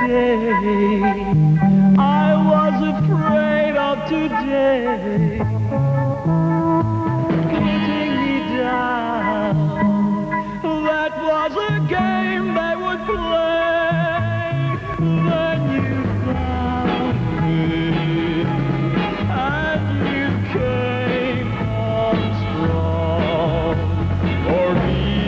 yesterday. I was afraid of today, putting me down. That was a game they would play. Then you found me, and you came on strong for me.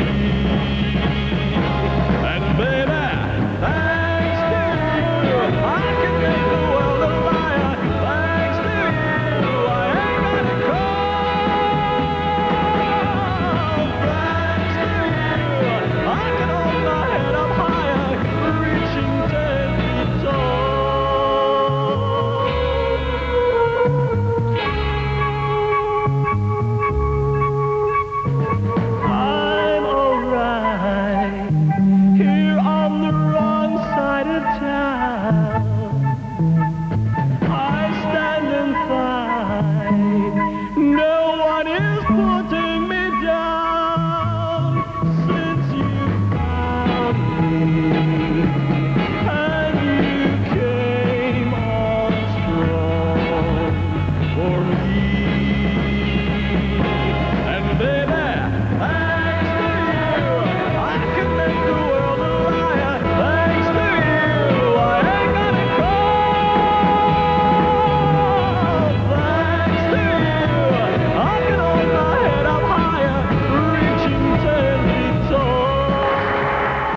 And baby, thanks to you, I can make the world a liar. Thanks to you, I ain't gonna cry. Thanks to you, I can hold my head up higher, reaching 10 feet tall. I'm alright here on the wrong side of town.